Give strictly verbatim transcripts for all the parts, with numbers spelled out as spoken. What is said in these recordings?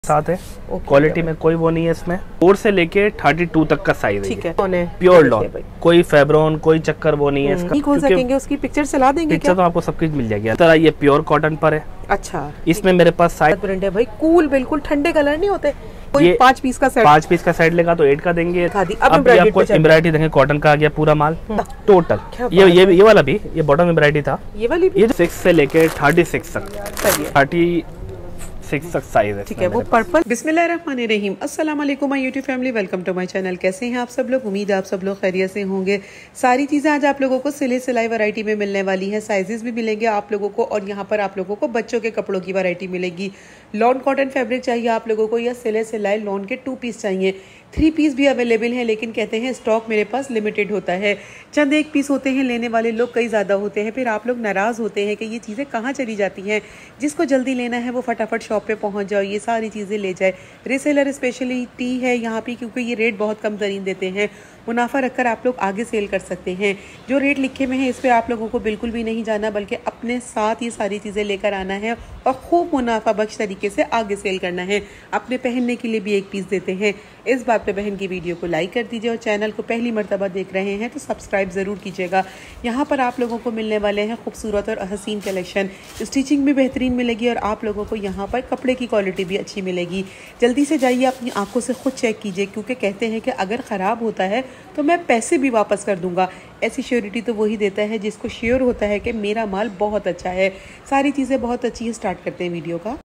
साथ है। क्वालिटी में कोई वो नहीं है इसमें। फोर से लेके थर्टी टू तक का साइज है। है प्योर लॉन, कोई फेब्रॉन कोई चक्कर वो नहीं है इसका। खोल सकेंगे, उसकी पिक्चर चला देंगे। पिक्चर तो आपको सब कुछ मिल जाएगी। तरह ये प्योर कॉटन पर है। अच्छा, इसमें मेरे पास साइज प्रिंट है भाई, कूल, बिल्कुल ठंडे कलर नहीं होते। कोई पाँच पीस का सेट, पाँच पीस का सेट लेगा तो एट का देंगे। अब आपको एम्ब्रॉयडरी देंगे, कॉटन का आ गया पूरा माल टोटल। ये ये ये वाला भी, ये बॉटम एम्ब्रॉयडरी था। ये वाली भी ये सिक्स से लेके थर्टी सिक्स तक, थर्टी सिक्स तक साइज है। ठीक है, वो पर्पल। बिस्मिल्लाहिर्रहमानिर्रहीम, अस्सलाम वालेकुम my YouTube family, welcome to my channel. कैसे हैं आप सब लोग? उम्मीद है आप सब लोग खैरियत से होंगे। सारी चीज़ें आज आप लोगों को सिले सिलाई वैरायटी में मिलने वाली है। साइजेस भी मिलेंगे आप लोगों को, और यहाँ पर आप लोगों को बच्चों के कपड़ों की वैरायटी मिलेगी। लॉन कॉटन फैब्रिक चाहिए आप लोगों को, या सिले सिलाई लॉन के टू पीस चाहिए। थ्री पीस भी अवेलेबल है, लेकिन कहते हैं स्टॉक मेरे पास लिमिटेड होता है। चंद एक पीस होते हैं, लेने वाले लोग कई ज़्यादा होते हैं। फिर आप लोग नाराज़ होते हैं कि ये चीज़ें कहाँ चली जाती हैं। जिसको जल्दी लेना है वो फटाफट शॉप पे पहुँच जाओ, ये सारी चीज़ें ले जाए। रीसेलर स्पेशलिटी है यहाँ पे, क्योंकि ये रेट बहुत कम तरीन देते हैं। मुनाफा रखकर आप लोग आगे सेल कर सकते हैं। जो रेट लिखे में है इस पर आप लोगों को बिल्कुल भी नहीं जाना, बल्कि अपने साथ ये सारी चीज़ें लेकर आना है और खूब मुनाफा बख्श तरीके से आगे सेल करना है। अपने पहनने के लिए भी एक पीस देते हैं। इस बात पे बहन की वीडियो को लाइक कर दीजिए, और चैनल को पहली मर्तबा देख रहे हैं तो सब्सक्राइब ज़रूर कीजिएगा। यहाँ पर आप लोगों को मिलने वाले हैं खूबसूरत और हसीन कलेक्शन। स्टिचिंग भी बेहतरीन मिलेगी, और आप लोगों को यहाँ पर कपड़े की क्वालिटी भी अच्छी मिलेगी। जल्दी से जाइए, अपनी आंखों से खुद चेक कीजिए, क्योंकि कहते हैं कि अगर ख़राब होता है तो मैं पैसे भी वापस कर दूंगा। ऐसी श्योरिटी तो वही देता है जिसको श्योर होता है कि मेरा माल बहुत अच्छा है। सारी चीज़ें बहुत अच्छी है। स्टार्ट करते हैं वीडियो का।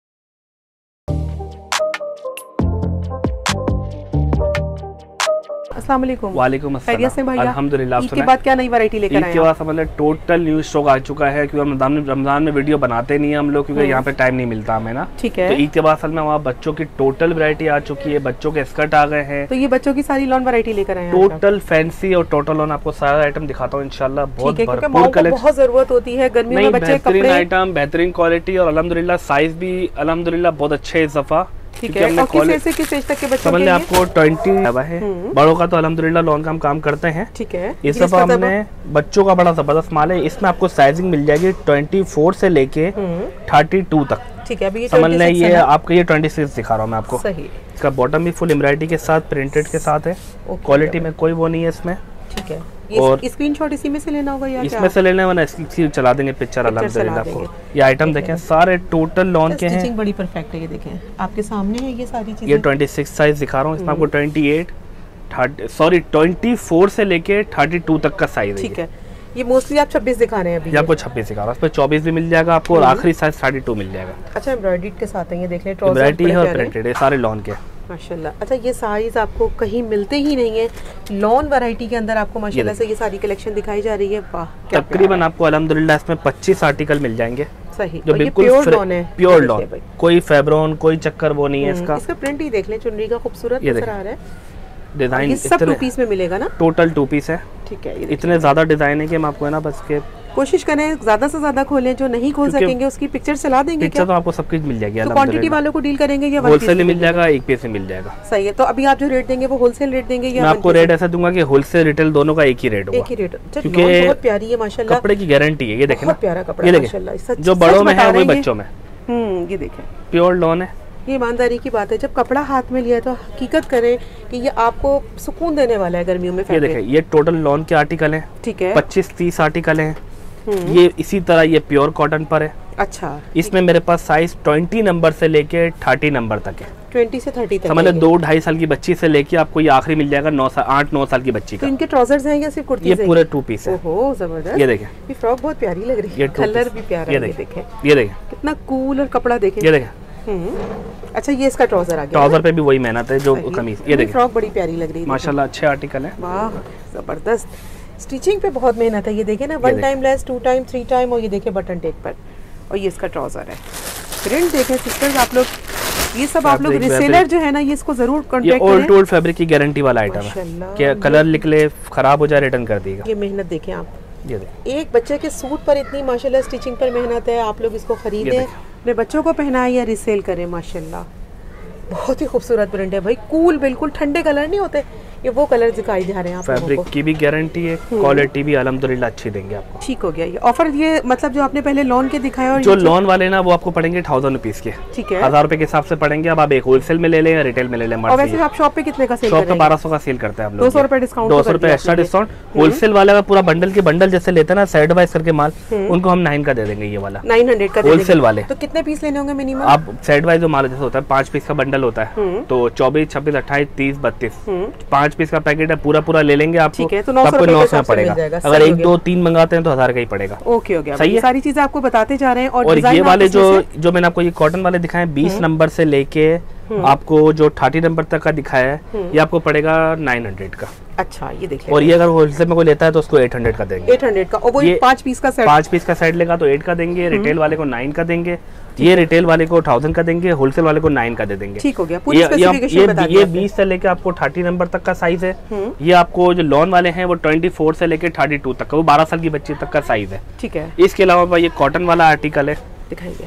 अस्सलाम वालेकुम। वालेकुम अस्सलाम। से भैया, अल्हम्दुलिल्लाह। ईद के बाद क्या नई वैरायटी लेकर आए? ईद के बाद मतलब टोटल न्यू स्टॉक आ चुका है, क्योंकि रमजान में रमजान में वीडियो बनाते नहीं है हम लोग, क्योंकि यहाँ पे टाइम नहीं मिलता हमें ना। ठीक है। तो ईद के बाद असल में वहाँ बच्चों की टोटल वैरायटी आ चुकी है। बच्चों के स्कर्ट आ गए हैं। तो ये बच्चों की सारी लॉन वैरायटी लेकर आए हैं। टोटल फैंसी और टोटल लॉन आपको सारा आइटम दिखाता हूँ इंशाल्लाह। बहुत भरपूर कलेक्शन, बहुत जरूरत होती है गर्मियों में बच्चे बेहतरीन आइटम, बेहतरीन क्वालिटी, और अल्हम्दुलिल्लाह साइज भी अल्हम्दुलिल्लाह बहुत अच्छे इस दफा। ठीक है। और किस एज से किस एज तक के बच्चों के लिए? आपको ट्वेंटी है, बड़ों का तो अल्हम्दुलिल्लाह लॉन का हम काम करते हैं। ठीक है। इस दफा हमने बच्चों का बड़ा जबरदस्त माल है। इसमें आपको साइजिंग मिल जाएगी ट्वेंटी फोर से लेके थर्टी टू तक। ठीक है। अभी समझ लें, ये आपका ये ट्वेंटी सिक्स दिखा रहा हूँ मैं आपको। सही। इसका बॉटम भी फुल एम्ब्रॉयडरी के साथ, प्रिंटेड के साथ है। क्वालिटी में कोई वो नहीं है इसमें। ठीक है। और स्क्रीनशॉट इसी में से लेना होगा या इसमें क्या? से लेना है, इसकी चला देंगे पिक्चर अल्हम्दुलिल्लाह आपको। ये आइटम देखें, सारे टोटल लॉन के हैं। स्टिचिंग बड़ी परफेक्ट है, ये देखें आपके सामने है ये सारी चीजें। ये ट्वेंटी सिक्स साइज दिखा रहा हूँ, इसमें आपको twenty eight, thirty sorry twenty four से लेके थर्टी टू तक का साइज है। ठीक है। ये मोस्टली आप छब्बीस दिखा रहे हैं अभी? ये आपको छब्बीस दिखा रहा है, इस पे चौबीस भी मिल जाएगा आपको, और आखिरी साइज थर्टी टू मिल जाएगा। अच्छा, एम्ब्रॉयडरी के साथ है ये, देख लें। एम्ब्रॉयडरी है और प्रिंटेड है, सारे लॉन के माशाल्लाह। अच्छा, ये साइज आपको कहीं मिलते ही नहीं है। लॉन वैरायटी के अंदर आपको माशाल्लाह से ये सारी कलेक्शन दिखाई जा रही है। वाह, तकरीबन आपको अल्हम्दुलिल्लाह इसमें पच्चीस आर्टिकल मिल जाएंगे। सही। जो बिल्कुल प्योर लॉन है, प्योर लॉन, कोई फेब्रॉन कोई चक्कर वो नहीं है इसका। इसका प्रिंट ही देख लें, चुनरी का खूबसूरत नजर आ रहा है। डिजाइन ये सब टू पीस में मिलेगा ना? टोटल टू पीस है। ठीक है। इतने ज्यादा डिजाइन है कि हम आपको है ना बस के कोशिश करें ज्यादा से ज्यादा खोलें। जो नहीं खोल सकेंगे उसकी पिक्चर चला देंगे। पिक्चर तो आपको सब कुछ मिल जाएगी। तो क्वांटिटी वालों को डील करेंगे या होलसेल में मिल जाएगा, एक पीस में मिल जाएगा। सही है। तो अभी आप जो रेट देंगे वो होलसेल रेट देंगे या? मैं आपको रेट ऐसा दूंगा कि होलसेल रिटेल दोनों का एक ही रेट होगा। एक ही रेट, क्योंकि बहुत प्यारी है माशाल्लाह, कपड़े की गारंटी है। ये देखें ना, प्यारा कपड़ा है माशाल्लाह। जो बड़ों में है वही बच्चों में। हम्म, ये देखें, प्योर लॉन है। ये ईमानदारी की बात है, जब कपड़ा हाथ में लिया तो हकीकत करें कि ये आपको सुकून देने वाला है गर्मियों में। ये देखें, ये टोटल लॉन के आर्टिकल हैं। ठीक है। पच्चीस तीस आर्टिकल हैं। ये इसी तरह ये प्योर कॉटन पर है। अच्छा। इसमें मेरे पास साइज ट्वेंटी नंबर से लेके थर्टी नंबर तक है। ट्वेंटी से थर्टी तक। समझ लो दो ढाई साल की बच्ची से लेके आपको ये आखिरी मिल जाएगा नौ साल आठ नौ साल की बच्ची का। तो इनके ट्राउजर्स हैं या सिर्फ कुर्ती? ये पूरे टू पीस है। ओहो, जबरदस्त। ये देखें, ये फ्रॉक बहुत प्यारी लग रही है, कलर भी प्यारा है। ये देखें, ये देखें कितना कूल, और कपड़ा देखें। ये देखें। अच्छा, ये इसका ट्राउजर आ गया। ट्राउजर पे भी वही मेहनत है जो कमीज। ये देखिए, फ्रॉक बड़ी प्यारी लग रही है माशाल्लाह, अच्छे आर्टिकल है। वाह, जबरदस्त। स्टिचिंग पे बहुत मेहनत है। ये देखें ना, one time lace, two time, three time, और ये देखें बटन टेक पर। और ये इसका ट्राउजर है। प्रिंट देखें सिस्टर्स आप लोग, ये सब आप लोग रिसेलर जो है ना, ये इसको जरूर कांटेक्ट करें। ये ओल्ड फैब्रिक की गारंटी वाला आइटम है कि कलर निकले खराब हो जाए रिटर्न कर देगा। ये मेहनत देखें आप, ये देखें, एक बच्चे के सूट पर इतनी माशाल्लाह स्टिचिंग पर मेहनत है। आप लोग इसको खरीदें, अपने बच्चों को पहनाएं या रिसेल करें। माशाल्लाह बहुत ही खूबसूरत प्रिंट है भाई, कूल, बिल्कुल ठंडे कलर नहीं होते। ये वो कलर दिखाई दे रहे हैं आप लोगों फैब्रिक को। की भी गारंटी है, क्वालिटी भी अल्हम्दुलिल्लाह अच्छी देंगे आपको। ठीक हो गया ये ऑफर। ये मतलब जो आपने पहले लॉन के दिखाया और जो लॉन वाले ना वो आपको पड़ेंगे थाउजेंड रुपीज के, ठीक है, हजार रुपए के हिसाब से पड़ेंगे। अब आप एक होलसेल में ले लें या रिटेल में ले लें। और वैसे आप शॉप पे कितने का सेल शॉप पे बारह सौ का सेल करते हैं आप लोग, दो सौ रुपए डिस्काउंट, दो सौ रुपए एक्स्ट्रा डिस्काउंट। होलसेल वाला का पूरा बंडल के बंडल जैसे लेते हैं ना साइड वाइज करके माल, उनको हम नाइन का दे देंगे। ये वाला नाइन हंड्रेड का होलसेल वाले। तो कितने पीस लेने होंगे मिनिमम? आप साइड वाइज जो माल जैसे होता है पांच पीस का बंडल होता है, तो चौबीस छब्बीस अट्ठाईस तीस बत्तीस पांच पीस का पैकेट है, पूरा पूरा ले लेंगे आपको, ठीक है, तो नौ सौ रुपए में पड़ेगा। अगर एक दो तीन मंगाते हैं तो हजार का ही पड़ेगा। ओके हो गया, सही है। सारी चीजें आपको बताते जा रहे हैं। और, और ये वाले जो जो मैंने आपको ये कॉटन वाले दिखाए बीस नंबर से लेके आपको जो थर्टी नंबर तक का दिखाया है ये आपको पड़ेगा नाइन हंड्रेड का। अच्छा ये देखिए, और ये अगर होलसेल में कोई लेता है तो उसको एट हंड्रेड का देंगे। एट हंड्रेड का, और वो पांच पीस का सेट, पांच पीस का सेट लेगा तो एट का देंगे, रिटेल वाले को नाइन का देंगे, ये रिटेल वाले को थाउजेंड का देंगे, होलसेल वाले को नाइन का दे देंगे। ठीक हो गया, पूरी ये स्पेसिफिकेशन बता ये बीस से लेके आपको थर्टी नंबर तक का साइज है। ये आपको जो लॉन वाले हैं वो ट्वेंटी फोर से लेके थर्टी टू तक का, वो बारह साल की बच्ची तक का साइज है। ठीक है। इसके अलावा ये कॉटन वाला आर्टिकल है, दिखाइए।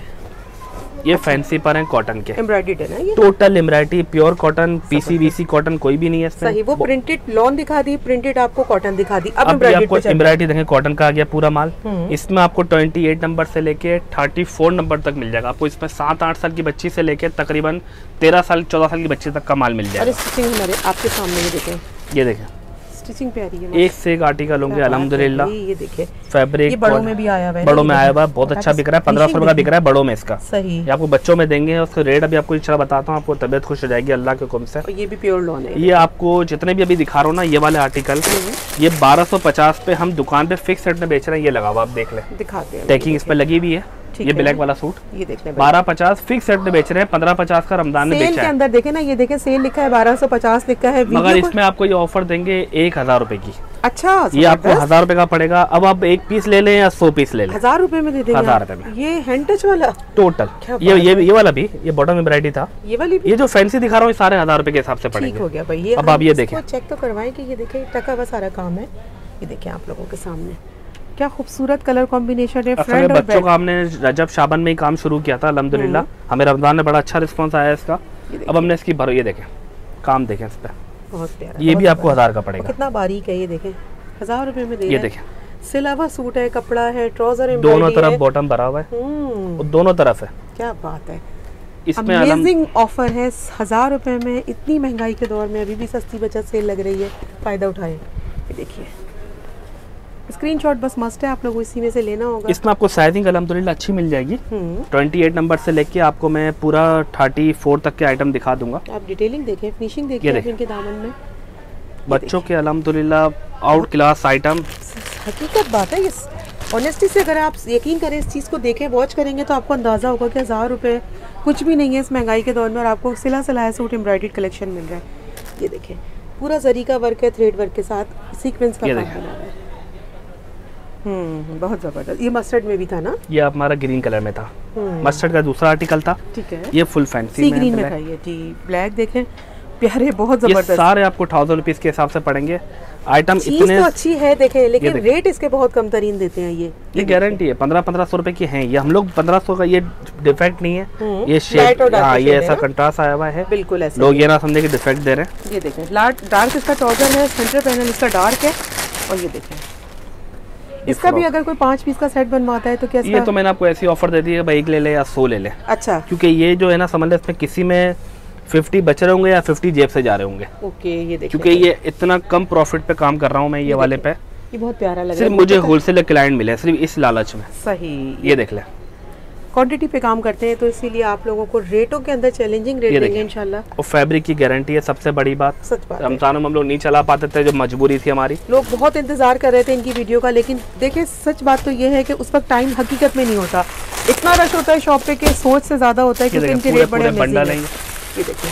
ये फैंसी पर है कॉटन के, एम्ब्रॉयडर्ड है ना ये, total embroidery pure cotton, PCVC cotton कोई भी नहीं है इसमें। सही, वो प्रिंटेड लॉन दिखा दी, प्रिंटेड आपको कॉटन दिखा दी। अब अब आपको एम्ब्रॉयडरी देखें, कॉटन का आ गया पूरा माल। इसमें आपको अट्ठाईस नंबर से लेके चौंतीस नंबर तक मिल जाएगा आपको। इसमें सात आठ साल की बच्ची से लेके तकरीबन तेरह साल चौदह साल की बच्ची तक का माल मिल जाएगा। स्टिचिंग हमारे आपके सामने ये देखें, ये देखें स्टिचिंग प्यारी है, एक से एक आर्टिकल होंगे अल्हम्दुलिल्लाह। ये देखिए फैब्रिक ये बड़ों में भी आया हुआ है, बड़ों में आया हुआ है, बहुत अच्छा बिक रहा है, पंद्रह सौ रुपए का बिक रहा है बड़ों में इसका। सही, ये आपको बच्चों में देंगे, उसका रेट अभी आपको इच्छा बताता हूँ, आपको तबियत खुश हो जाएगी अल्लाह के हुक्म से। और ये भी प्योर लॉन है। ये आपको जितने भी अभी दिखा रहा हूँ ना ये वाले आर्टिकल, ये बारह सौ पचास पे हम दुकान पे फिक्स रेट में बेच रहे हैं। ये लगा हुआ आप देख लें, दिखाते हैं, टैगिंग इस पे लगी हुई है। ये ब्लैक वाला सूट ये देखने बारह पचास फिक्स रेट में बेच रहे हैं, पंद्रह पचास का रमजान में बेचा है। अंदर देखे ना, ये देखे सेल लिखा है बारह सौ पचास लिखा है, मगर इसमें आपको ये ऑफर देंगे एक हजार रुपए की। अच्छा, ये आपको हजार रुपए का पड़ेगा। अब आप एक पीस ले लें या सौ पीस ले लें, हजार रुपए में दे देंगे। हजार रुपए में ये हैंड टच वाला टोटल। ये ये ये वाला भी, ये बॉटम एम्ब्रॉयडरी था, ये वाली भी। ये जो फैंसी दिखा रहा हूँ सारे हजार रुपए के हिसाब से पड़ेंगे। ठीक हो गया भाई। ये अब आप ये देखें, चेक तो करवाएं कि ये देखें टका हुआ सारा काम है। ये देखें आप लोगों के सामने क्या खूबसूरत कलर कॉम्बिनेशन है। फ्रंट और बच्चों का हमने रजब शाबान में ही काम शुरू किया था अल्हम्दुलिल्लाह, हमें रमजान में बड़ा अच्छा रिस्पांस आया इसका। अब हमने इसकी भरो, ये देखें काम देखें इस पे, बहुत प्यारा। ये भी आपको हजार का पड़ेगा। कितना बारीक है, ये देखें हजार रुपए में दे। ये देखें सिलावा सूट है, कपड़ा है, ट्राउजर दोनों तरफ बॉटम भरा हुआ है, दोनों तरफ है। क्या बात है, इसमें अमेजिंग ऑफर है हजार रुपए में। इतनी महंगाई के दौर में अभी भी सस्ती बचत सेल लग रही है, फायदा उठाएं। ये देखिए स्क्रीनशॉट बस मस्ट है, आप लोगों को इसी में से लेना होगा। इसमें आपको साइजिंग अल्हम्दुलिल्लाह अच्छी मिल जाएगी। अट्ठाईस नंबर से लेके आपको मैं पूरा चौंतीस तक के आइटम दिखा दूंगा। आप डिटेलिंग देखें, फिनिशिंग देखें इनके दामन में, बच्चों के अल्हम्दुलिल्लाह आउट क्लास आइटम। हकीकत बात है, ये ऑनेस्टी से अगर आप यकीन करें इस चीज़ को देखें, वॉच करेंगे तो आपको अंदाज़ा होगा कि हज़ार रुपये कुछ भी नहीं है इस महंगाई के दौर में, और आपको सिला सिलाया सूट एम्ब्रॉयडर्ड कलेक्शन मिल रहा है। ये देखें पूरा जरी का वर्क है, थ्रेड वर्क के साथ सीक्वेंस का काम बना हुआ है। हम्म बहुत जबरदस्त। ये मस्टर्ड में भी था ना, ये हमारा ग्रीन कलर में था, मस्टर्ड का दूसरा आर्टिकल था। ठीक है, ये फुल फैंसी में ग्रीन में था। ये जी ब्लैक देखें, प्यारे बहुत जबरदस्त। ये सारे आपको थाउजेंड रुपीज के हिसाब से पड़ेंगे। आइटम इतने तो अच्छी है देखें, लेकिन रेट इसके बहुत कम तरीन देते हैं। ये ये गारंटी है पंद्रह पंद्रह सौ रुपए की है ये। हम लोग पंद्रह सौ का, ये डिफेक्ट नहीं है, ये शेड, हाँ ये ऐसा कंट्रास्ट आया हुआ है, बिल्कुल ऐसा। लोग ये ना समझे कि डिफेक्ट दे रहे हैं। ये देखें डार्क इसका ट्राउजर है, सेंटर पैनल इसका डार्क है, और ये देखें इसका भी अगर कोई पांच पीस का सेट बनवाता है तो क्या? ये तो मैंने आपको ऐसी ऑफर दे दी है भाई, एक ले ले या सौ ले ले। अच्छा, क्योंकि ये जो है ना समझ ले इसमें किसी में फिफ्टी बच रहे होंगे या फिफ्टी जेब से जा रहे होंगे। ओके, ये देखिए क्योंकि ये इतना कम प्रॉफिट पे काम कर रहा हूँ मैं ये, ये वाले पे। ये बहुत प्यारा लग रहा है, सिर्फ मुझे होलसेल क्लाइंट मिले सिर्फ इस लालच में। सही, ये देख ले, क्वांटिटी पे काम करते हैं तो इसीलिए आप लोगों को रेटों के अंदर चैलेंजिंग रेट देंगे इंशाल्लाह। और फैब्रिक की गारंटी है, सबसे बड़ी बात। सच बात, रमजान में हम लोग नहीं चला पाते थे, जो मजबूरी थी हमारी। लोग बहुत इंतजार कर रहे थे इनकी वीडियो का, लेकिन देखिए सच बात तो ये है कि उस वक्त टाइम हकीकत में नहीं होता, इतना रश होता है शॉप पे कि सोच से ज्यादा होता है, क्योंकि इनके रेट बड़े बंडल हैं। ये देखिए,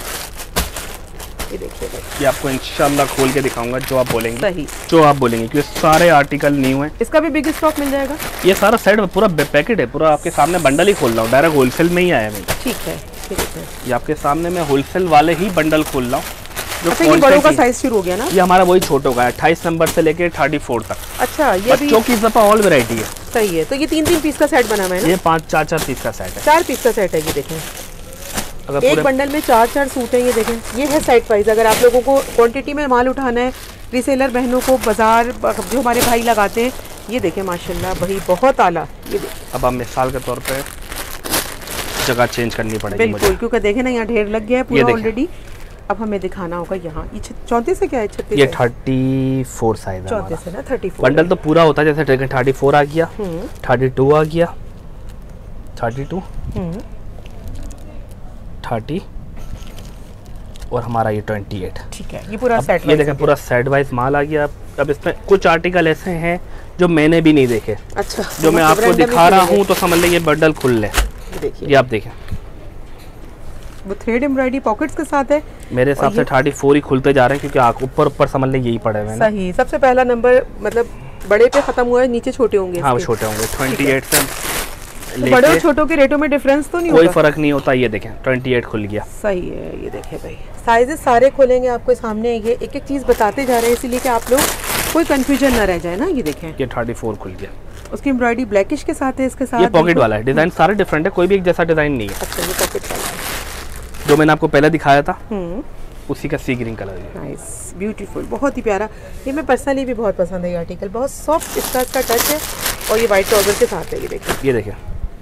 ये देखिए ये आपको इंशाल्लाह खोल के दिखाऊंगा जो आप बोलेंगे। सही, जो आप बोलेंगे, क्योंकि सारे आर्टिकल न्यू हैं। इसका भी बिग स्टॉक मिल जाएगा। ये सारा सेट पूरा पैकेट है, पूरा आपके सामने बंडल ही खोल रहा हूँ, डायरेक्ट होलसेल में ही आया है। ठीक है, ठीक है, ये आपके सामने मैं होलसेल वाले ही बंडल खोल रहा हूँ। अच्छा, ये बड़ों का साइज शुरू हो गया ना? ये हमारा वही छोटों का है, अट्ठाईस नंबर से लेके थर्टी फोर तक। अच्छा, ये बच्चों की जपा ऑल वैरायटी है। सही है, तो ये तीन तीन पीस का सेट बना हुआ है ना? ये पाँच चार चार पीस का सेट है, चार पीस का सेट है। ये देखें अगर एक बंडल में चार चार सूट हैं, ये देखें। ये है सेट प्राइस। अगर आप लोगों को क्वांटिटी में माल उठाना है, रीसेलर बहनों को, बाजार जो हमारे भाई लगाते हैं, ये देखें माशाल्लाह भाई बहुत आला। ये देखें। अब हम मिसाल के तौर पे जगह चेंज करनी पड़ेगी बिल्कुल, क्योंकि देखें ना यहाँ ढेर लग गया है पूरा ऑलरेडी। अब हमें दिखाना होगा यहाँ। ये चौंतीस से क्या है? छत्तीस। ये थर्टी फोर साइज है। चौंतीस है ना, थर्टी फोर। बंडल तो पूरा होता है, जैसे थर्टी फोर आ गया, थर्टी टू आ गया, थर्टी टू, थर्टी और हमारा ये ट्वेंटी एट। ठीक है, ये पूरा सेट। ये देखें पूरा सेट वाइज माल आ गया। अब इसमें कुछ आर्टिकल ऐसे हैं जो मैंने भी नहीं देखे। अच्छा, जो मैं आपको दिखा रहा हूँ तो समझ लें ये बंडल खुल ले। देखिए, ये आप देखें, वो थ्रेड एम्ब्रॉयडरी पॉकेट्स के साथ है। मेरे हिसाब से थर्टी फोर ही खुलते जा रहे हैं, क्योंकि आग ऊपर ऊपर समझ लें यही पड़े हुए हैं। सही, सबसे पहला नंबर मतलब बड़े पे खत्म हुआ है, नीचे छोटे होंगे। हाँ, वो छोटे होंगे। ट्वेंटी एट से तो बड़े और छोटों के रेटों में डिफरेंस तो नहीं कोई होगा? फर्क नहीं होता। ये देखें ट्वेंटी एट खुल गया। सही है। ये देखें भाई, साइजेस सारे खोलेंगे आपको सामने। ये एक एक चीज़ बताते जा रहे हैं, इसीलिए कि आप लोग कोई कंफ्यूजन ना रह जाए ना। ये देखें, ये थर्टी फोर खुल गया। उसकी एम्ब्रॉयडरी ब्लैकिश के साथ है, इसके साथ ये पॉकेट वाला है। डिजाइन सारे डिफरेंट है, कोई भी एक जैसा डिजाइन नहीं है। अच्छा, ये पॉकेट वाला है जो मैंने आपको पहले दिखाया था उसी का सी ग्रीन कलर है। नाइस, ब्यूटीफुल, बहुत ही प्यारा। ये मैं पर्सनली भी बहुत पसंद है ये आर्टिकल, बहुत सॉफ्ट इसका इसका टच है। और ये वाइट ट्राउजर के साथ है। ये देखिए, ये देखिए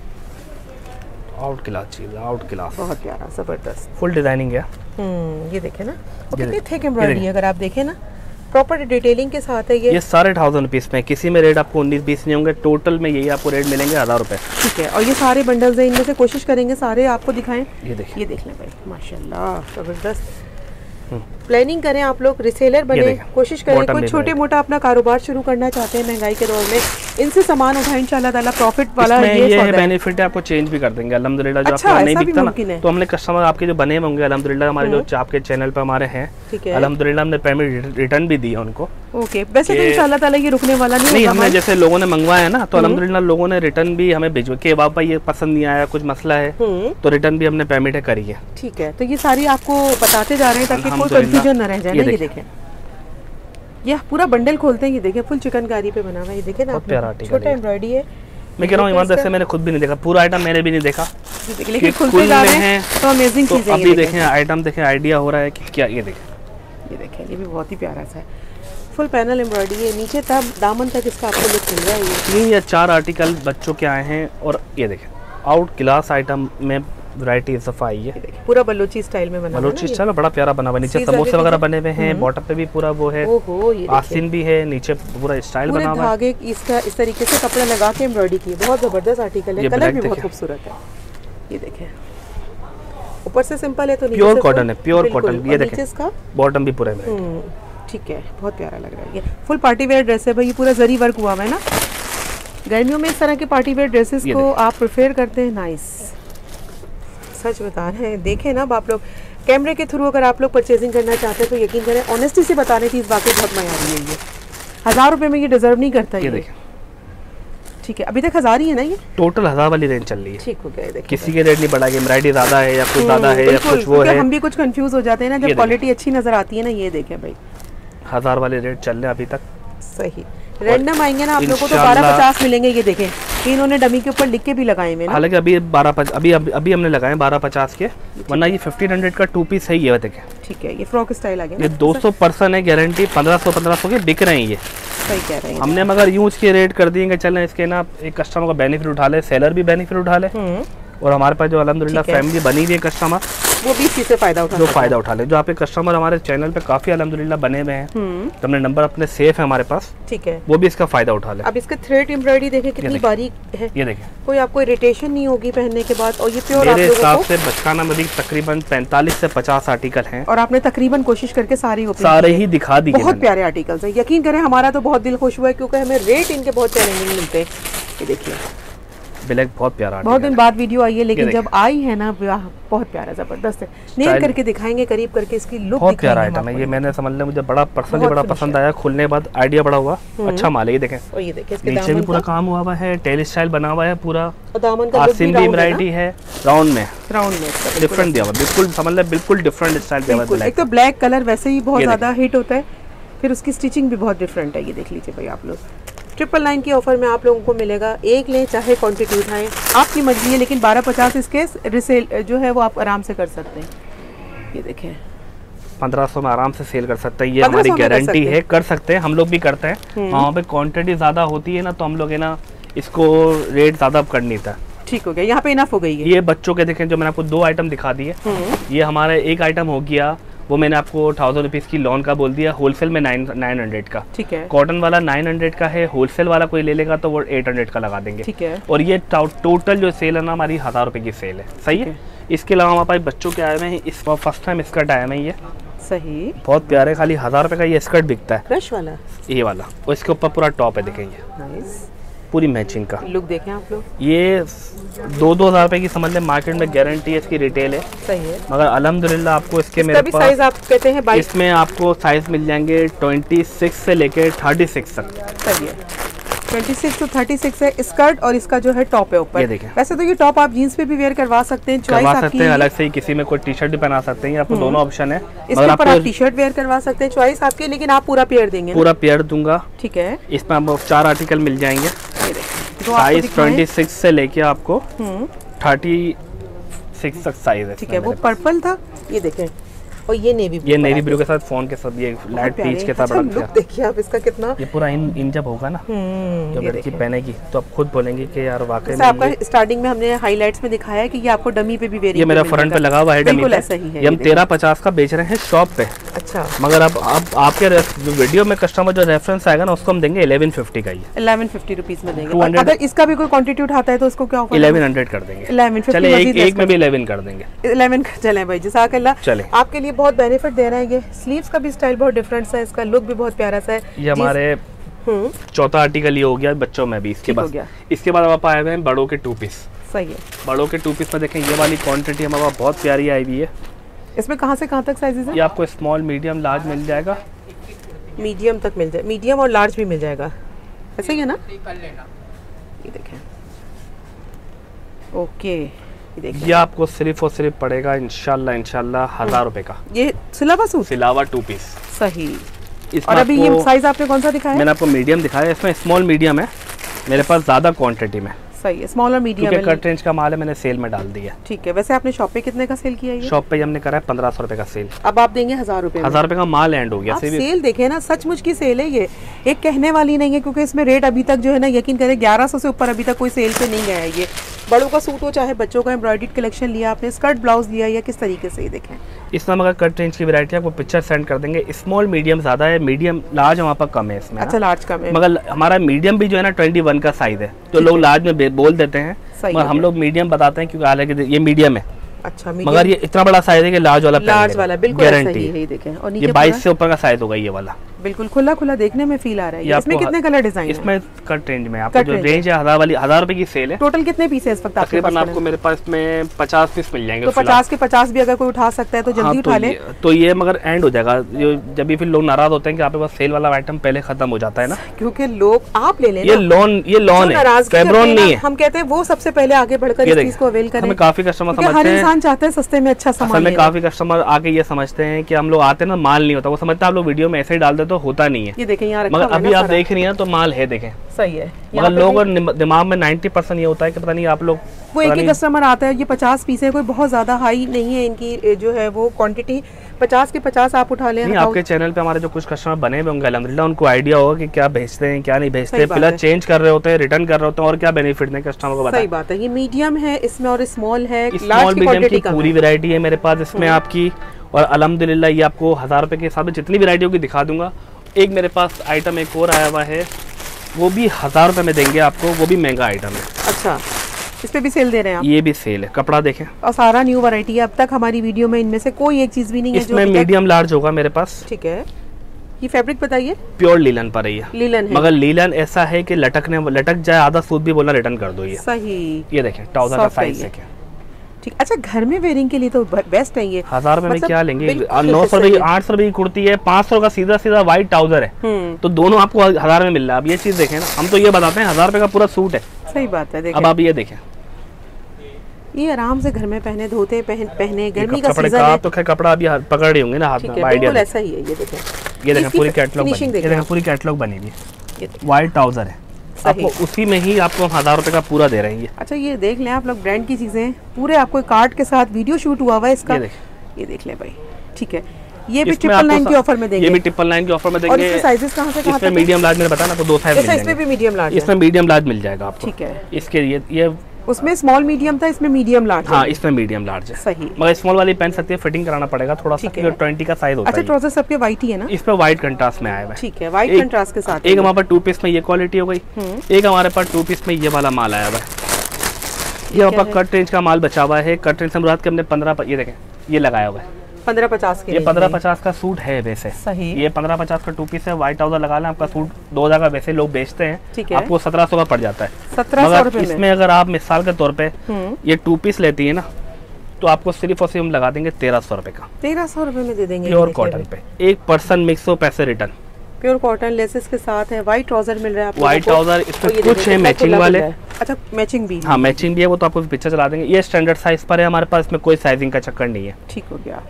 आउट क्लास चीज, आउट क्लास, बहुत प्यारा, जबरदस्त, फुल डिजाइनिंग है। हम्म ये देखें ना, और कितनी थिक एम्ब्रॉयडरी है। अगर आप देखें ना, प्रॉपर डिटेलिंग के साथ है ये। ये सारे थाउजेंड रुपीस में, किसी में रेट आपको उन्नीस बीस नहीं होंगे, टोटल में यही आपको रेट मिलेंगे हजार रुपए। ठीक है, और ये सारे बंडल्स हैं, इनमें से कोशिश करेंगे सारे आपको दिखाएं। ये देखिए, ये देख लें भाई, माशाल्लाह जबरदस्त। प्लानिंग करें आप लोग, रिसेलर बने, कोशिश करें। कोई छोटे मोटा अपना कारोबार शुरू करना चाहते हैं महंगाई के दौर में, इनसे सामान उठाएं, इंशाल्लाह ताला प्रॉफिट वाला ये ये बेनिफिट है। आपको चेंज भी कर देंगे अल्हम्दुलिल्लाह। जो अच्छा, आपको नहीं बिकता ना, है। तो हमने कस्टमर आपके जो बने होंगे अल्हम्दुलिल्लाह, हमारे जो आपके चैनल पे हमारे हैं, अल्हम्दुलिल्लाह हमने पेमेंट रिटर्न भी दिया उनको। ओके, वैसे तो इंशाल्लाह ताला ये रुकने वाला नहीं होगा। हमने जैसे लोगों ने मंगवाया है ना, तो अल्हम्दुलिल्लाह लोगों ने रिटर्न भी हमें भेजो कि बाबा ये पसंद नहीं आया, कुछ मसला है, तो रिटर्न भी हमने पेमेंट करी है। ठीक है, तो ये सारी आपको बताते जा रहे हैं ताकि कोई कंफ्यूजन ना रह जाए। ये देखें, ये पूरा बंडल खोलते हैं। ये देखें, फुल चिकनकारी पे बना हुआ है। ये देखें ना, छोटा एम्ब्रॉयडरी है। मैं कह रहा हूँ ईमान से मैंने खुद भी नहीं देखा पूरा आइटम, मैंने भी नहीं देखा, लेकिन खुलते जा रहे हैं तो अमेजिंग चीज है। अभी देखें आइटम, देखें आइडिया हो रहा है कि क्या। ये देखें, ये देखें, ये भी बहुत ही प्यारा सा है, फुल पैनल एम्ब्रॉयडरी है, नीचे तक दामन तक इसका आपको लुक मिल रहा है। ये तीन या चार आर्टिकल बच्चों के आए हैं, और ये देखें आउट क्लास आइटम में वैरायटी सफा आई है। पूरा बलोची स्टाइल में बना, बलोची स्टाइल बड़ा प्यारा बना हुआ, नीचे समोसे वगैरह बने हुए हैं, बॉटम पे भी पूरा वो है, आस्तीन भी है, नीचे पूरा स्टाइल बना हुआ है। धागे इसका इस तरीके से कपड़ा लगा के एम्ब्रॉयडरी की, बहुत जबरदस्त आर्टिकल है, कलर भी बहुत खूबसूरत है। ये देखें, ऊपर से सिंपल है तो प्योर कॉटन है, प्योर कॉटन। ये देखें, इसका बॉटम भी पूरा है। ठीक है, बहुत प्यारा लग रहा है। ये फुल पार्टी वेयर ड्रेस है भाई, ये पूरा जरी वर्क हुआ है ना। गर्मियों में इस तरह के पार्टी वेयर ड्रेसेस को आप प्रेफर करते हैं? नाइस, सच बता रहे हैं। देखें ना, अब आप लोग कैमरे के थ्रू अगर आप लोग परचेजिंग करना चाहते हैं तो यकीन करें, ऑनेस्टी से बता रही थी, इस वाकई बहुत मयारी है। ये हजार रुपए में ये डिजर्व नहीं करता। ये देखें, ठीक है, अभी तक हजार ही है ना, ये टोटल हजार वाली रेंज चल रही है। ठीक हो गया, देखिए किसी के रेट नहीं बढ़ा, एम्ब्रॉयडरी ज्यादा है या कुछ ज्यादा है या कुछ वो है, हम भी कुछ कंफ्यूज हो जाते हैं ना जब क्वालिटी अच्छी नजर आती है ना। ये देखें भाई, हजार वाले रेट चल रहे हैं अभी तक। सही, रैंडम आएंगे ना आप लोगों को तो बारह पचास मिलेंगे। ये देखें, इन्होंने डमी के ऊपर लिख के भी लगाए हुए, हालांकि अभी बारह अभी अभी हमने लगाए बारह पचास के, वरना ये फिफ्टीन हंड्रेड का टू पीस है। ये देखें, ठीक है, ये फ्रॉक स्टाइल आ गया। ये दो सौ परसेंट है गारंटी, पंद्रह सौ पंद्रह सौ के बिक रहे हैं। ये सही कह रहे हैं। हमने मगर यूं इसके रेट कर दिए चलें इसके ना, एक कस्टमर का बेनिफिट उठा ले, सेलर भी बेनिफिट उठा ले, और हमारे पास जो अल्हम्दुलिल्लाह फैमिली बनी हुई है कस्टमर, वो भी इसी से फायदा उठा जो फायदा उठा ले। जो आपके कस्टमर हमारे चैनल पे काफी अल्हम्दुलिल्लाह बने हुए हैं, तो हमने नंबर अपने सेफ है हमारे पास, ठीक है, वो भी इसका फायदा उठा ले। अब इसका थ्रेड एम्ब्रॉयडरी देखें कितनी बारीक है। ये देखें, कोई आपको इरिटेशन नहीं होगी पहनने के बाद। और ये प्योर मेरे हिसाब से बचकाना में तकरीबन पैंतालीस से पचास आर्टिकल हैं, और आपने तकरीबन कोशिश करके सारी सारे ही दिखा दी। बहुत प्यारे आर्टिकल्स हैं, यकीन करें हमारा तो बहुत दिल खुश हुआ है, क्योंकि हमें रेट इनके बहुत चैलेंजिंग मिलते हैं। ये देखिए, ब्लैक बहुत प्यारा, बहुत दिन बाद वीडियो आई है, लेकिन जब आई है ना बहुत प्यारा, जबरदस्त है। नेल करके दिखाएंगे करीब करके, इसकी लुक बहुत प्यारा आइटम है। ये मैंने समझ लिया, मुझे बड़ा पर्सनली बड़ा पसंद आया, खुलने के बाद आइडिया बड़ा हुआ, अच्छा माल है। ये देखें, और ये देखें, इसके नीचे भी पूरा काम हुआ हुआ है, टेल स्टाइल बना हुआ है पूरा, दामन का आस्तीन भी एम्ब्रॉयडरी है, राउंड में राउंड में डिफरेंट दिया हुआ, बिल्कुल समझ ले, बिल्कुल डिफरेंट स्टाइल दिया हुआ। एक तो ब्लैक कलर वैसे ही बहुत ज्यादा हिट होता है, फिर उसकी स्टिचिंग भी बहुत डिफरेंट है। ये देख लीजिए भाई आप लोग, ट्रिपल नाइन की ऑफर में आप लोगों को मिलेगा। एक लें चाहे क्वांटिटी उठाएं, आपकी मर्जी है, लेकिन बारह पचास इसके रिसेल जो है वो आप आराम से कर सकते हैं। ये देखें पंद्रह सौ में आराम से सेल कर सकते हैं, ये हमारी गारंटी है। कर सकते हैं, हम लोग भी करते हैं। वहाँ पे क्वांटिटी ज़्यादा होती है ना, तो हम लोग है ना इसको रेट ज़्यादा कर नहीं था। ठीक हो गया, यहाँ पे इनफ हो गई है। ये बच्चों के देखें, जो मैंने आपको दो आइटम दिखा दिए, ये हमारा एक आइटम हो गया, वो मैंने आपको थाउजेंड रुपीज़ की लॉन का बोल दिया, होलसेल में नाइन नाइन हंड्रेड का। ठीक है। कॉटन वाला नाइन हंड्रेड का है, होलसेल वाला कोई ले लेगा तो वो एट हंड्रेड का लगा देंगे। ठीक है। और ये टोटल जो सेल है ना हमारी हज़ार रुपये की सेल है। सही है। इसके अलावा हमारे पास बच्चों के आए हुए हैं, इस फर्स्ट टाइम स्कर्ट आया है, ये सही बहुत प्यारे, खाली हज़ार रुपये का ये स्कर्ट बिकता है, क्रश वाला, ये वाला। और इसके ऊपर पूरा टॉप है, देखेंगे नाइस पूरी मैचिंग का लुक देखें आप लोग। ये दो दो हज़ार रुपये की समझ लें, मार्केट में गारंटी है इसकी, रिटेल है। सही है। मगर अल्हम्दुलिल्लाह आपको इसके इसका मेरे भी पास साइज आप कहते हैं बाईस, इसमें आपको साइज मिल जाएंगे छब्बीस से लेके छत्तीस तक। सही है, छब्बीस टू छत्तीस है स्कर्ट, और इसका जो है टॉप है ऊपर। ये देखें, वैसे तो ये टॉप आप जीन्स पे भी वेयर करवा सकते हैं, करवा सकते हैं अलग से ही, किसी में कोई टी शर्ट भी पहना सकते हैं, आपको दोनों ऑप्शन है। इसके ऊपर आप टी शर्ट वेयर करवा सकते हैं, चॉइस आपकी, लेकिन आप पूरा पेयर देंगे। पूरा पेयर दूंगा। ठीक है। इसमें आपको चार आर्टिकल मिल जाएंगे, साइज छब्बीस से लेके आपको छत्तीस तक साइज है। ठीक है। वो पर्पल था, ये देखें, और ये नेवी ब्लू, ये नेवी ब्लू के साथ फोन के साथ, ये लाइट पीच के साथ बड़ा लुक देखिए आप इसका कितना। ये पूरा इन इन जब होगा ना जब लड़की पहनेगी तो आप खुद बोलेंगे कि यार वाकई में। आपका स्टार्टिंग में हमने हाइलाइट्स में दिखाया है कि ये आपको डमी पे भी वेरिएंट, ये मेरा फ्रंट पे लगा हुआ है डमी पे, ऐसा ही है। ये हम तेरह पचास का बेच रहे हैं शॉप पे। अच्छा। मगर अब आप आपके वीडियो में कस्टमर जो रेफरेंस आएगा ना उसको हम देंगे इलेवन फिफ्टी का, ही इलेवन फिफ्टी रुपीज में देंगे। अगर इसका भी कोई क्वांटिटी उठाता है तो उसको क्या ऑफर? इलेवन हंड्रेड कर देंगे। इलेवन फिफ्टी, चले एक, एक में भी इलेवन कर देंगे। इलेवन चले भाई, जज़ाकल्लाह। चले, आपके लिए बहुत बेनिफिट दे रहे हैं। ये स्लीव्स का भी स्टाइल बहुत डिफरेंट सा है, इसका लुक भी बहुत प्यारा सा है। ये हमारे चौथा आर्टिकल ये हो गया बच्चों में भी। इसके बाद इसके बाद आप आए हुए हैं बड़ों के टू पीस। सही है। बड़ों के टू पीस में देखें, ये वाली क्वांटिटी हमारे पास बहुत प्यारी आई हुई है। इसमें कहाँ से कहाँ तक साइजेस है? ये आपको स्मॉल, मीडियम, लार्ज मिल जाएगा। मीडियम तक मिल जाए, मीडियम और लार्ज भी मिल जाएगा, ऐसे ही है ना? ये देखें, ओके। ये, ये आपको सिर्फ और सिर्फ पड़ेगा इंशाल्लाह इंशाल्लाह हजार रुपए का। ये सिलावा सूट, सिलावा टू पीस। सही। और अभी ये साइज आपने कौन सा दिखाया है? मैंने आपको मीडियम दिखाया, इसमें स्मॉल मीडियम है मेरे पास, ज्यादा क्वांटिटी में। सही है, स्मॉल और मीडियम है। कट रेंज का माल है, मैंने सेल में डाल दिया। ठीक है। वैसे आपने शॉप पे कितने का सेल किया है? शॉप पे हमने करा है पंद्रह सौ रुपए का सेल। अब आप देंगे हजार रुपए हजार रुपए का माल एंड हो गया। आप सेल देखे ना, सचमुच की सेल है ये, एक कहने वाली नहीं है, क्योंकि इसमें रेट अभी तक जो है ना, यकीन करें ग्यारह सौ से ऊपर अभी तक कोई सेल पे नहीं गया है। ये बड़ों का सूट हो चाहे बच्चों का एम्ब्रॉयडर्ड कलेक्शन लिया आपने, स्कर्ट ब्लाउज लिया, या किस तरीके से, ये देखें। इसमें अगर कट रेंज की वैरायटी आपको पिक्चर सेंड कर देंगे। स्मॉल मीडियम ज्यादा है, मीडियम लार्ज हमारे पास कम है इसमें। अच्छा, लार्ज कम है, मगर हमारा मीडियम भी जो है ना ट्वेंटी वन का साइज है, तो लोग लार्ज में बोल देते हैं, मगर हम लोग मीडियम बताते हैं, क्योंकि हालांकि ये मीडियम है। अच्छा, मगर ये इतना बड़ा साइज है कि लार्ज वाला लार्ज वाला बिल्कुल गारंटी है। ये देखें, और ये बाईस से ऊपर का साइज होगा ये वाला, बिल्कुल खुला खुला देखने में फील आ रहा है। इसमें कितने कलर डिजाइन? इसमें कट रेंज में आपको जो रेंज है हजार वाली, हजार रुपए की सेल है। टोटल कितने पीस है इस वक्त आपके पास? आपको मेरे पास में पचास पीस मिल जाएंगे। तो पचास के पचास भी अगर कोई उठा सकता है तो जल्दी उठा ले। तो ये मगर एंड हो जाएगा, जब भी फिर लोग नाराज होते हैं कि आपके पास सेल वाला आइटम पहले खत्म हो जाता है ना, क्योंकि लोग आप ले लें, ये लोन ये लोन है, कैब्रॉन नहीं है। हम कहते हैं वो सबसे पहले आगे बढ़कर इस चीज को अवेल करें। हमें काफी कस्टमर समझते हैं, हर इंसान चाहता है सस्ते में अच्छा सामान। हमें काफी कस्टमर आके ये समझते हैं कि हम लोग आते हैं ना माल नहीं होता, वो समझते हैं आप लोग वीडियो में ऐसे ही डाल देते, तो होता नहीं है। ये देखें यार, मगर अभी आप देख रही हैं तो माल है, देखें। सही है। मगर लोगों दिमाग में नब्बे परसेंट ये होता है कि पता नहीं आप लोग, वो एक ही कस्टमर आता है, ये पचास पीस है, कोई बहुत ज्यादा हाई नहीं है इनकी जो है वो क्वांटिटी, पचास के पचास आप उठा लें। आपके चैनल पे हमारे जो कुछ कस्टमर बने हुए होंगे अल्हम्दुलिल्लाह, उनको आइडिया होगा कि क्या भेजते हैं क्या नहीं भेजते, फिलहाल चेंज कर रहे होते हैं, रिटर्न कर रहे होते हैं, और क्या बेनिफिट है कस्टमर को बताएं। सही बात है। ये मीडियम है इसमें और स्मॉल है, स्मॉल मीडियम की पूरी वैरायटी है मेरे पास इसमें आपकी, और अल्हम्दुलिल्लाह ये आपको हजार रुपए के हिसाब से जितनी वैरायटी होगी दिखा दूंगा। एक मेरे पास आइटम एक और आया हुआ है, वो भी हजार रुपए में देंगे आपको, वो भी महंगा आइटम है। अच्छा, इस पे भी सेल दे रहे हैं आप? ये भी सेल है, कपड़ा देखें, और सारा न्यू वैरायटी है। अब तक हमारी वीडियो में इनमें से कोई एक चीज भी नहीं है इसमें मीडियम लार्ज होगा मेरे पास। ठीक है। ये फैब्रिक बताइए? प्योर लीलन पर है, लीलन है, मगर लीलन ऐसा है कि लटकने लटक जाए, आधा सूट भी बोला रिटर्न कर दो। ये सही, ये देखें ट्राउजर का साइज है क्या। ठीक। अच्छा, घर में वेयरिंग के लिए तो बेस्ट है ये। हजार रुपए में क्या लेंगे? नौ सौ रुपए की आठ सौ रुपए की कुर्ती है, पाँच सौ का सीधा सीधा व्हाइट ट्राउजर है, तो दोनों आपको हजार में मिल रहा है। अब ये चीज देखें ना, हम तो ये बताते हैं हजार रुपए का पूरा सूट है। सही बात है। अब आप ये देखें, ये आराम से घर में पहने, धोते पहन, पहने, गर्मी का सीजन है तो कपड़ा अभी पकड़ रही होंगे ना हाथ में, आइडिया ऐसा ही है। ये देखें, ये देखें पूरी कैटलॉग, ये देखें पूरी कैटलॉग बनी हुई है, व्हाइट ट्राउजर है, आपको उसी में ही आपको हजार रुपए का पूरा दे रहे हैं। अच्छा ये देख लें आप लोग, ब्रांड की चीजें पूरे आपको कार्ड के साथ वीडियो शूट हुआ हुआ है इसका, ये, ये देख लें भाई। ठीक है, ये भी ट्रिपल नाइन की ऑफर में देंगे, ये भी ट्रिपल नाइन की ऑफर में देंगे। और इसके साइजेस कहां से कहां तक? इसमें मीडियम लार्ज मैंने बताया ना, तो दो साइज मिल जाएंगे। इसमें भी मीडियम लार्ज, इसमें मीडियम लार्ज मिल जाएगा आपको। ठीक है, इसके ये ये उसमें स्मॉल मीडियम था, इसमें मीडियम लार्ज। हाँ, इसमें मीडियम लार्ज है। सही, मगर स्मॉल वाली पहन सकती है, फिटिंग कराना पड़ेगा थोड़ा सा, क्योंकि ट्वेंटी का साइज होता है। अच्छा, ट्राउजर सबके वाइट ही है ना? इस पे व्हाइट कंट्रास्ट में आया हुआ है। ठीक है, व्हाइट कंट्रास्ट के साथ। एक हमारे पास टू पीस में ये क्वालिटी हो गई, एक हमारे पास टू पीस में ये वाला माल आया हुआ है। ये हमारे पास कट रेंज का माल बचा हुआ है। कट रेंज से मुराद के हमने पंद्रह, ये देखें ये लगाया हुआ है पंद्रह पचास के। ये पंद्रह पचास का सूट है वैसे। सही, ये पंद्रह पचास का टू पीस है। व्हाइट ट्राउजर लगा लें, आपका सूट दो हजार का वैसे लोग बेचते हैं। ठीक है, आपको सत्रह सौ का पड़ जाता है। सत्रह सौ रुपए में। इसमें अगर आप मिसाल के तौर पे ये टू पीस लेती है ना, तो आपको सिर्फ और सिर्फ हम लगा देंगे तेरह सौ रुपए का। तेरह सौ रुपए में दे देंगे प्योर कॉटन पे। एक पर्सन मिक्स हो, पैसे रिटर्न। प्योर कॉटन लेसेस के साथ है। व्हाइट ट्राउजर मिल रहा है आपको। व्हाइट ट्राउजर, इसमें कुछ है मैचिंग वाले। अच्छा, मैचिंग भी? हाँ, मैचिंग भी है, वो तो आपको पिक्चर चला देंगे। ये स्टैंडर्ड साइज पर है हमारे पास, इसमें कोई साइजिंग का चक्कर नहीं है। ठीक हो गया।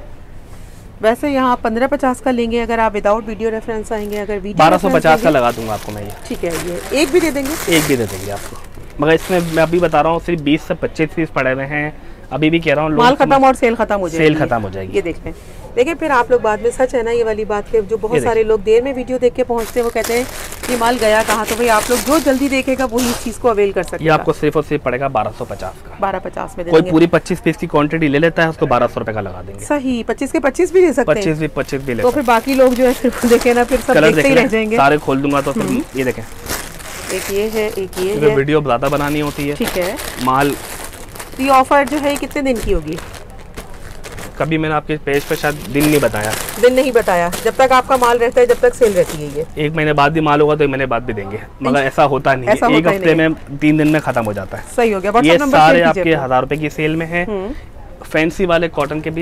वैसे यहाँ आप पंद्रह पचास का लेंगे, अगर आप विदाउट वीडियो रेफरेंस आएंगे, अगर वीडियो बारह सौ पचास का लगा दूंगा आपको मैं ये। ठीक है, ये एक भी दे देंगे? एक भी दे देंगे आपको, मगर इसमें मैं अभी बता रहा हूँ सिर्फ बीस से पच्चीस पीस पड़े हुए हैं। अभी भी कह रहा हूँ माल खत्म और सेल खत्म हो जाएगी। सेल खत्म हो जाएगी। ये देख लें। देखिए फिर आप लोग बाद में, सच है ना ये वाली बात के, जो बहुत सारे लोग देर में वीडियो देख के पहुंचते हैं, वो कहते हैं कि माल गया कहाँ। तो भाई आप लोग जो जल्दी देखेगा वही इस चीज को अवेल कर सकते हैं। ये आपको सिर्फ और सिर्फ पड़ेगा बारह सौ पचास का। बारह पचास में कोई पूरी पच्चीस पीस की क्वांटिटी ले लेता है, उसको बारह सौ रुपए का लगा देंगे। सही, पच्चीस के पच्चीस भी ले सकते हैं। पच्चीस भी पच्चीस भी ले। तो फिर बाकी लोग जो है फिर देखे ना, फिर सब देखते ही रह जाएंगे। सारे खोल दूंगा तो फिर ये देखें, एक ये है, एक ये है। वीडियो ज्यादा बनानी होती है। ठीक है, माल ये ऑफर जो है कितने दिन की होगी? कभी मैंने आपके पेज पे शायद दिन नहीं बताया। दिन नहीं बताया, जब तक आपका माल रहता है, जब तक सेल रहती है। ये एक महीने बाद भी माल होगा तो एक महीने बाद भी देंगे, मगर ऐसा होता नहीं है। एक हफ्ते में, तीन दिन में खत्म हो जाता है। सही हो गया। ये सारे आपके हजार रुपए की सेल में है। फैंसी वाले कॉटन के भी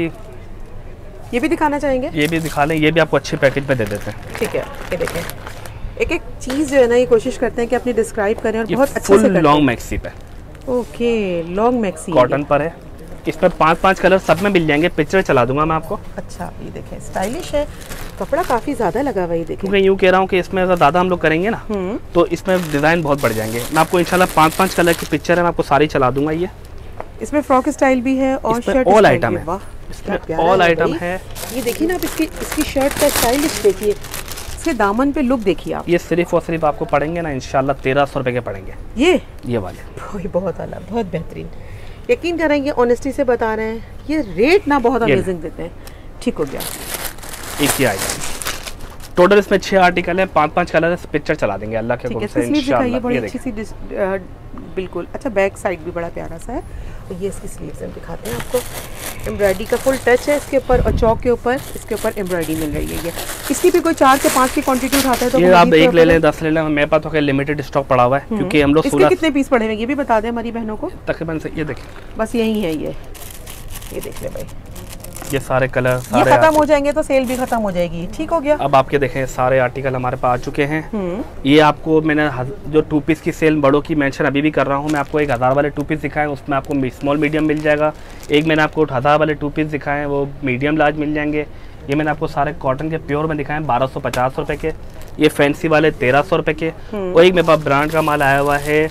ये भी दिखाना चाहेंगे? ये भी दिखा लें, ये भी आपको अच्छे पैकेज पे दे देते हैं। ठीक है, ये देखें, एक एक चीज जो है ना, ये कोशिश करते हैं कि अपनी डिस्क्राइब करें और बहुत अच्छे से फुल लॉन्ग मैक्सी पे। ओके, लॉन्ग मैक्सी कॉटन पर है। इसमें पांच पांच कलर सब में मिल जाएंगे, पिक्चर चला दूंगा मैं आपको। अच्छा, ये देखें, स्टाइलिश है, कपड़ा काफी ज्यादा लगा हुआ है। ये देखें, क्योंकि यूँ कह रहा हूँ कि इसमें अगर ज्यादा हम लोग करेंगे ना, तो इसमें डिजाइन बहुत बढ़ जाएंगे। मैं आपको इंशाल्लाह पांच पांच कलर की पिक्चर है, मैं आपको सारी चला दूंगा। ये इसमें फ्रॉक स्टाइल भी है और शर्ट ऑल आइटम है। इसमें ऑल आइटम है। ये देखिए ना आप, इसकी इसकी शर्ट का स्टाइलिश देखिए, इसके दामन पे लुक देखिए आप। ये सिर्फ और सिर्फ आपको पड़ेंगे ना इंशाल्लाह तेरह सौ रुपए के पड़ेंगे। ये ये वाले बहुत आला, बहुत बेहतरीन। यकीन करेंगे, ऑनेस्टी से बता रहे हैं, ये रेट ना बहुत अमेजिंग देते हैं। ठीक हो गया। एक ही आइटम, टोटल इसमें छह आर्टिकल है, पांच पांच कलर है, पिक्चर चला देंगे अल्लाह के हुक्म से इंशाल्लाह। बड़ी अच्छी सी बिल्कुल। अच्छा, बैक साइड भी बड़ा प्यारा सा है। तो ये इसकी स्लीव्स हम दिखाते हैं आपको। एम्ब्रॉयडरी का फुल टच है इसके ऊपर, और चौक के ऊपर इसके ऊपर एम्ब्रॉयडरी मिल रही है। ये इसकी भी कोई चार से पाँच की क्वांटिटी उठाता है तो ये आप एक ले लें, दस ले लें, मेरे पास तो लिमिटेड स्टॉक पड़ा हुआ है, क्योंकि हम लोग इसके कितने पीस पड़े हैं ये भी बता दें हमारी बहनों को। तकरीबन से ये देखें, बस यही है। ये ये देख ले भाई, ये सारे कलर ये खत्म हो जाएंगे तो सेल भी खत्म हो जाएगी। ठीक हो गया। अब आपके देखें सारे आर्टिकल हमारे पास आ चुके हैं। ये आपको मैंने जो टू पीस की सेल बड़ों की मेंशन अभी भी कर रहा हूँ। मैं आपको एक हज़ार वाले टू पीस दिखाएं, उसमें आपको स्मॉल मीडियम मिल जाएगा। एक मैंने आपको हज़ार वाले टू पीस दिखाएं, वो मीडियम लार्ज मिल जाएंगे। ये मैंने आपको सारे कॉटन के प्योर में दिखाएं, बारह सौ पचास रुपये के। ये फैंसी वाले तेरह सौ रुपये के। और एक मेरे पास ब्रांड का माल आया हुआ है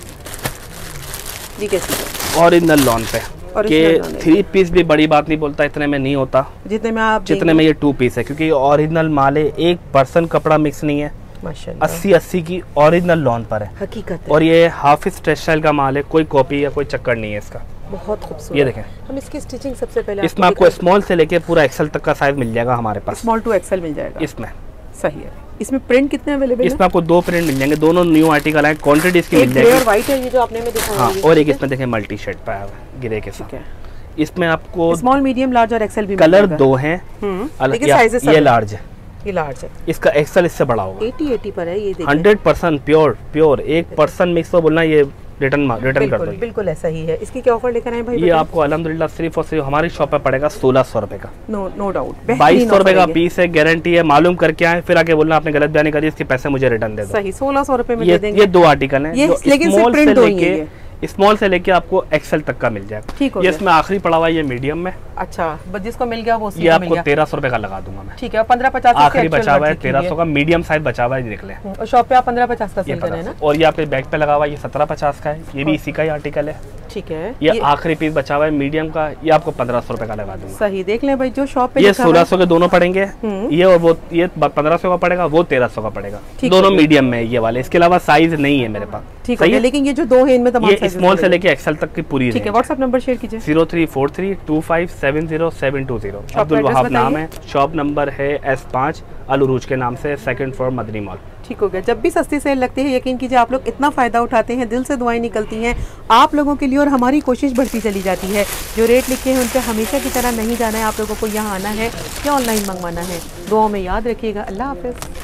ओरिजिनल लॉन पे, कि थ्री पीस भी बड़ी बात नहीं बोलता, इतने में नहीं होता जितने में आप जितने में ये टू पीस है, क्योंकि ओरिजिनल माल है, एक परसेंट कपड़ा मिक्स नहीं है। माशाल्लाह, अस्सी अस्सी की ओरिजिनल लॉन पर है, हकीकत है। और ये हाफिज टेक्सटाइल का माल है, कोई कॉपी या कोई चक्कर नहीं है इसका। बहुत खूबसूरत। ये देखें, हम इसकी स्टिचिंग सबसे पहले इसमें आपको स्मॉल से लेके पूरा एक्सेल तक का साइज मिल जाएगा हमारे पास। स्मॉल टू एक्सेल मिल जाएगा इसमें। सही है। इसमें प्रिंट कितने अवेलेबल है? इसमें आपको दो प्रिंट मिल जाएंगे, दोनों न्यू आर्टिकल है, क्वांटिटी इसकी मिल जाएगी। और व्हाइट है ये जो आपने में दिखाया। हाँ, और एक इसमें देखें मल्टी शेड पाया हुआ है ग्रे के साथ। इसमें आपको स्मॉल मीडियम लार्ज और एक्सेल भी कलर दो हैं, लेकिन साइजेस ये लार्ज है, ये लार्ज है। इसका एक्सेल इससे बड़ा होगा। अस्सी अस्सी पर है ये देखिए, हंड्रेड परसेंट प्योर प्योर एक परसेंट मिक्स तो बोलना ये रिटर्न रिटर्न कर दो। बिल्कुल ऐसा ही है। इसकी क्या ऑफर लेकर आए भाई? ये आपको अल्हम्दुलिल्लाह सिर्फ और सिर्फ हमारी शॉप पे पड़ेगा सोलह सौ रुपए का। No no doubt. बाईस सौ रुपए का पीस है, गारंटी है। मालूम करके आए, फिर आके बोलना आपने गलत बयानी करी, इसके पैसे मुझे रिटर्न दे दो। सही, सोलह सौ रुपए में दे देंगे। ये दो आर्टिकल हैं, लेकिन स्मॉल से लेके स्मॉल से लेके आपको एक्सेल तक का मिल जाएगा। ठीक हो ये गया। इसमें आखिरी पड़ा हुआ है ये मीडियम में। अच्छा, बस जिसको मिल गया वो ये आपको तेरह सौ रुपए का लगा दूंगा मैं। ठीक है, पंद्रह पचास आखिरी बचा हुआ है तेरह सौ का, मीडियम साइज बचा हुआ है, देख लें। और शॉप पे आप पंद्रह पचास का ये सेल कर रहे हैं ना। और ये आपके बैग पे लगा हुआ है ये सत्रह पचास का है, ये भी इसी का ही आर्टिकल है। ठीक है, ये, ये आखिरी पीस बचा हुआ है मीडियम का, ये आपको पंद्रह सौ रुपए का लगा दूंगा। सही, देख लें भाई जो शॉप पे ये सोलह सौ के दोनों पड़ेंगे, ये और वो ये पंद्रह सौ का पड़ेगा, वो तेरह सौ का पड़ेगा, दोनों मीडियम में ये वाले। इसके अलावा साइज नहीं है मेरे पास। ठीक है, लेकिन ये जो दो है इनमें तमाम ये स्मॉल से लेके एक्सेल तक की पूरी। ठीक है, व्हाट्सएप नंबर शेयर कीजिए। Zero three four three two five seven zero seven two zero. Abdul Wahab नाम है, शॉप नंबर है एस पाँच अल उरूज के नाम से, सेकंड फ्लोर मदनी मॉल। ठीक हो गया। जब भी सस्ती सेल लगती है यकीन कीजिए आप लोग इतना फ़ायदा उठाते हैं, दिल से दुआएं निकलती हैं आप लोगों के लिए और हमारी कोशिश बढ़ती चली जाती है। जो रेट लिखे हैं उन पर हमेशा की तरह नहीं जाना है, आप लोगों को यहाँ आना है या ऑनलाइन मंगवाना है। दुआओं में याद रखिएगा। अल्लाह हाफ़िज़।